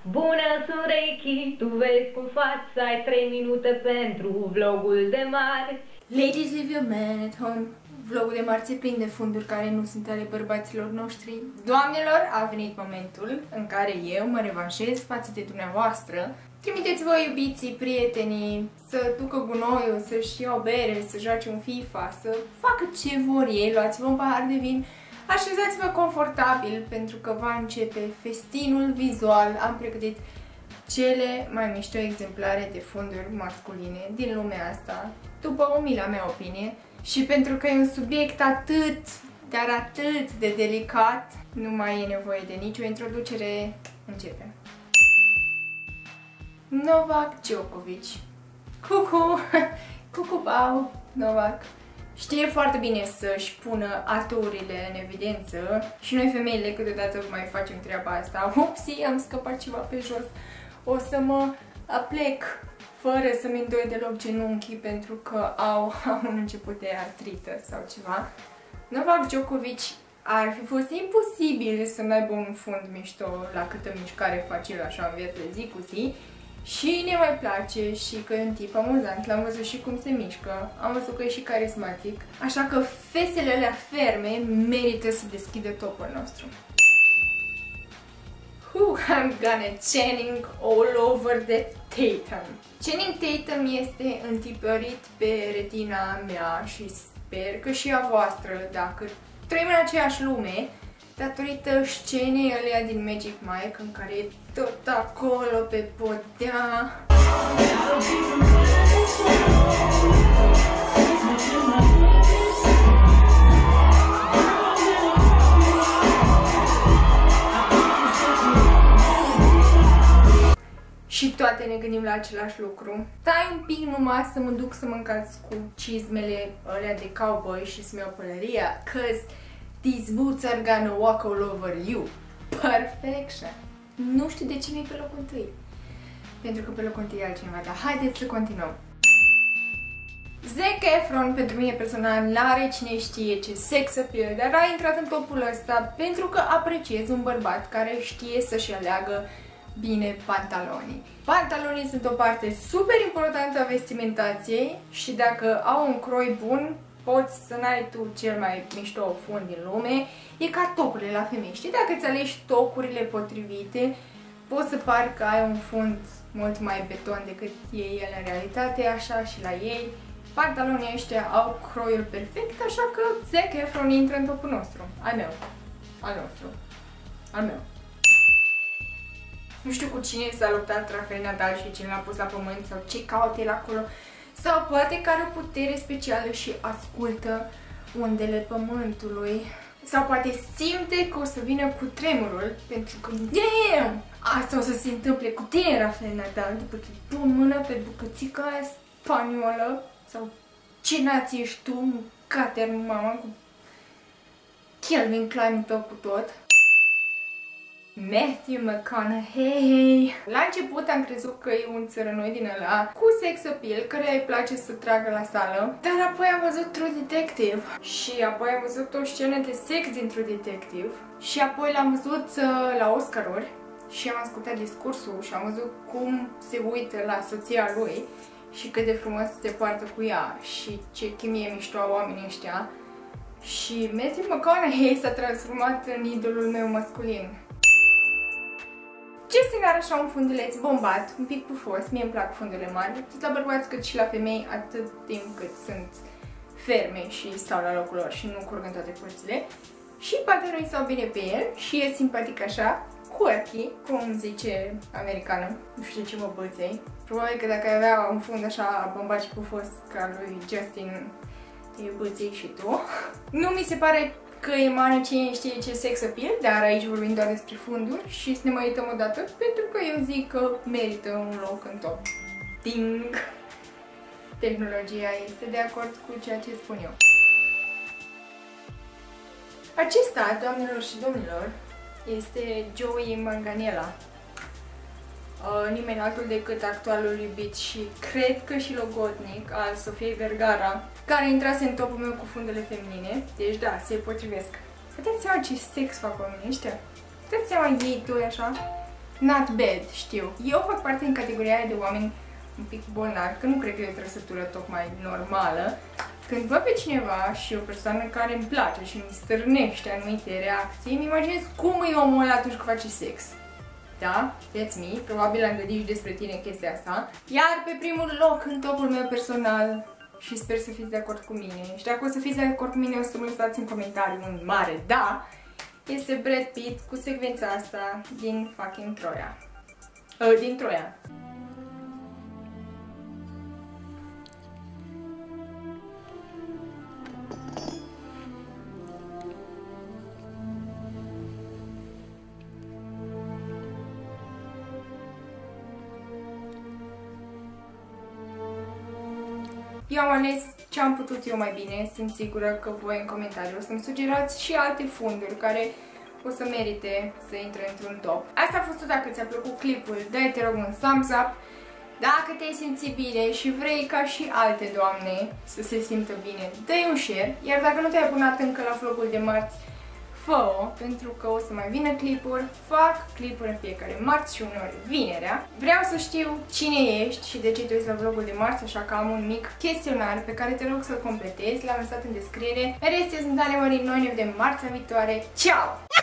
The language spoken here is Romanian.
Bună, sunt Reiki, tu vezi cum faci, ai 3 minute pentru vlogul de marți. Ladies, leave your man at home. Vlogul de marți e plin de funduri care nu sunt ale bărbaților noștri. Doamnelor, a venit momentul în care eu mă revanșez față de dumneavoastră. Trimiteți-vă iubiții, prietenii, să ducă gunoiul, să-și ia o bere, să joace un FIFA, să facă ce vor ei, luați-vă un pahar de vin. Așezați-vă confortabil pentru că va începe festinul vizual. Am pregătit cele mai mișto exemplare de funduri masculine din lumea asta, după umila mea opinie. Și pentru că e un subiect atât, dar atât de delicat, nu mai e nevoie de nicio introducere. Începem. Novak Djokovic. Cucu! Cucu bau! Novak! Știe foarte bine să-și pună aturile în evidență și noi femeile câteodată mai facem treaba asta. Upsi, am scăpat ceva pe jos. O să mă aplec fără să-mi îndoi deloc genunchii pentru că au un început de artrită sau ceva. Novak Djokovic ar fi fost imposibil să aibă un fund mișto la câtă mișcare face el așa în viață de zi cu zi. Și ne mai place și că e un tip amuzant, l-am văzut și cum se mișcă, am văzut că e și carismatic, așa că fesele alea ferme merită să deschidă topul nostru. I'm gonna Channing all over that Tatum. Channing Tatum este întipărit pe retina mea și sper că și a voastră, dacă trăim în aceeași lume, datorită scenei alea din Magic Mike, în care e tot acolo pe podea. Și toate ne gândim la același lucru. Stai un pic numai să mă duc să mă încalț cu cizmele alea de cowboy și să-mi iau pălăria, cause these boots are gonna walk all over you. Perfection. Nu știu de ce nu e pe locul întâi. Pentru că pe locul întâi e altcineva, dar haideți să continuăm. Zac Efron, pentru mine personal, n-are cine știe ce sex appeal, dar a intrat în topul ăsta pentru că apreciez un bărbat care știe să-și aleagă bine pantalonii. Pantalonii sunt o parte super importantă a vestimentației și dacă au un croi bun, poți să n-ai tu cel mai mișto fund din lume. E ca tocurile la femei. Știi, dacă îți alegi tocurile potrivite, poți să pari că ai un fund mult mai beton decât e el în realitate, așa și la ei. Pantalonii ăștia au croiul perfect, așa că Zac Efron intră în topul nostru. Al meu. Al nostru. Al meu. Nu știu cu cine s-a luptat Rafael Nadal și cine l-a pus la pământ sau ce caută el acolo. Sau poate că are o putere specială și ascultă undele pământului. Sau poate simte că o să vină cu tremurul, pentru că damn! Asta o să se întâmple cu tine, Rafael Nadal, după ce pun mâna pe bucățica aia spaniolă. Sau ce nație ești tu, cater mama, cu Calvin Klein tot cu tot. Matthew McConaughey. La început am crezut că e un țărănoi din ăla cu sex appeal, care îi place să tragă la sală, dar apoi am văzut True Detective și apoi am văzut o scenă de sex din True Detective și apoi l-am văzut la Oscaruri și am ascultat discursul și am văzut cum se uită la soția lui și cât de frumos se poartă cu ea și ce chimie mișto au oamenii ăștia. Și Matthew McConaughey s-a transformat în idolul meu masculin. Justin are așa un funduleț bombat, un pic pufos, mie îmi plac fundurile mari, atât la bărbați cât și la femei, atât timp cât sunt ferme și stau la locul lor și nu curg în toate părțile. Și pantalonii stau bine pe el și e simpatic așa, quirky, cum zice americană, nu știu ce mă băței. Probabil că dacă ai avea un fund așa bombat și pufos ca lui Justin, te băței și tu. Nu mi se pare că emană cine știe ce sex appeal, dar aici vorbim doar despre funduri și să ne mai uităm o dată, pentru că eu zic că merită un loc în top. Ding! Tehnologia este de acord cu ceea ce spun eu. Acesta, doamnelor și domnilor, este Joey Manganiello. Nimeni altul decât actualul iubit și cred că și logodnic al Sofiei Vergara, care intrase în topul meu cu fundele feminine. Deci da, se potrivesc. Vă dați seama ce sex fac oamenii ăștia? Vă dați seama ei doi așa? not bad, știu. Eu fac parte din categoria aia de oameni un pic bolnavi, că nu cred că e o trăsătură tocmai normală. Când văd pe cineva și o persoană care îmi place și îmi stârnește anumite reacții, îmi imaginez cum e omul ăla atunci când face sex. Da? That's me. Probabil am gândit și despre tine chestia asta. Iar pe primul loc, în topul meu personal, și sper să fiți de acord cu mine, și dacă o să fiți de acord cu mine, o să mă lăsați în comentariu un mare da, este Brad Pitt cu secvența asta din fucking Troia. Din Troia. Eu am ales ce am putut eu mai bine, sunt sigură că voi în comentarii o să-mi sugerați și alte funduri care o să merite să intre într-un top. Asta a fost tot. Dacă ți-a plăcut clipul, dai te rog un thumbs up. Dacă te-ai simțit bine și vrei ca și alte doamne să se simtă bine, dă-i un share. Iar dacă nu te-ai abonat încă la vlogul de marți, fă-o, pentru că o să mai vină clipuri, fac clipuri în fiecare marți și uneori vinerea. Vreau să știu cine ești și de ce te uiți la vlogul de marți, așa că am un mic chestionar pe care te rog să-l completezi, l-am lăsat în descriere. În rest, eu sunt Ale Marin, noi ne vedem marțea viitoare. Ciao!